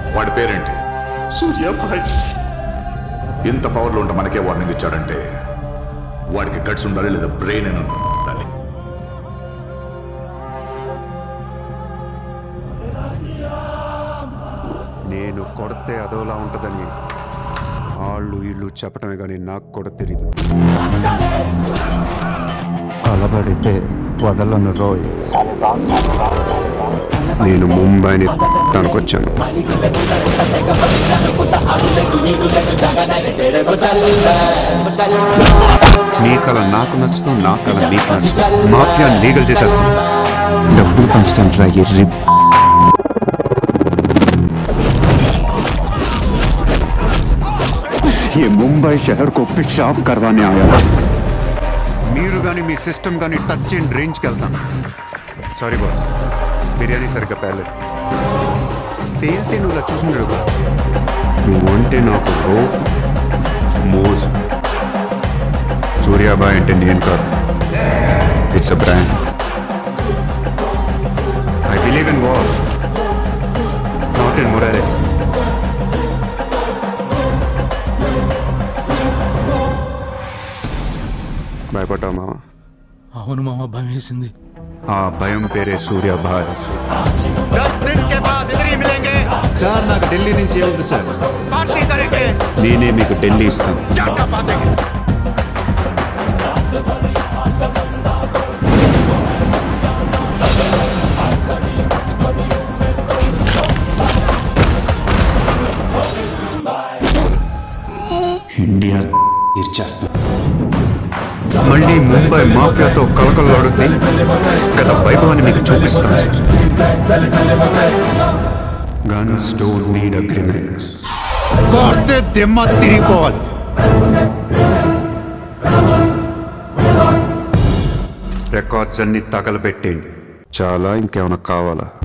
వాడి పేరేంటి? సూర్యాభాయ్. ఇంత పవర్లో ఉంటే మనకే వార్నింగ్ ఇచ్చాడంటే వాడికి గట్స్ ఉండాలి, లేదా బ్రెయిన్ అని ఉండాలి. నేను కొడితే అదోలా ఉంటుందని వాళ్ళు వీళ్ళు చెప్పటమే కానీ నాకు కూడా తెలియదు. అలబడితే వదలను రోయ్. నేను ముంబైని తనకొచ్చాను. నీ కళ నాకు నచ్చుతూ, నా కళ నీకు నచ్చుతూ మాఫియా లీగల్ చేసేస్తాను. డబ్బులు పంచడానికి రా ఎర్రి. ये मुंबई शहर को पेशाब करवाने आया है. మీరు కానీ మీ సిస్టమ్ కానీ టచ్ అండ్ రేంజ్కి వెళ్తాను. సారీ బాస్, బిర్యానీ సరిగ్గా పేర్లేదు. పేలితే నువ్వు ఇలా చూసుకుంటారు. నువ్వంటే నాకు మోజు. సూర్యాబాయ్ అంటే నేను కాదు, it's a brand. I believe in war, not in morality. భయపడ్డావు మామ? అవును మామ, భయం వేసింది. ఆ భయం పేరే సూర్యాభాయ్. సార్ నాకు ఢిల్లీ నుంచి ఏముంది సార్? నేనే మీకు ఢిల్లీ ఇస్తాను. ఇండియా తీర్చేస్తాను. మళ్ళీ ముంబై మాఫియాతో కలకలాడుద్ది కదా వైభవాన్ని మీకు చూపిస్తాను. Guns don't need agreements. కొడితే దిమ్మ తిరిగిపోవాలి. రికార్డ్స్ అన్ని తగలబెట్టేయండి. చాలా ఇంకేమైనా కావాలా?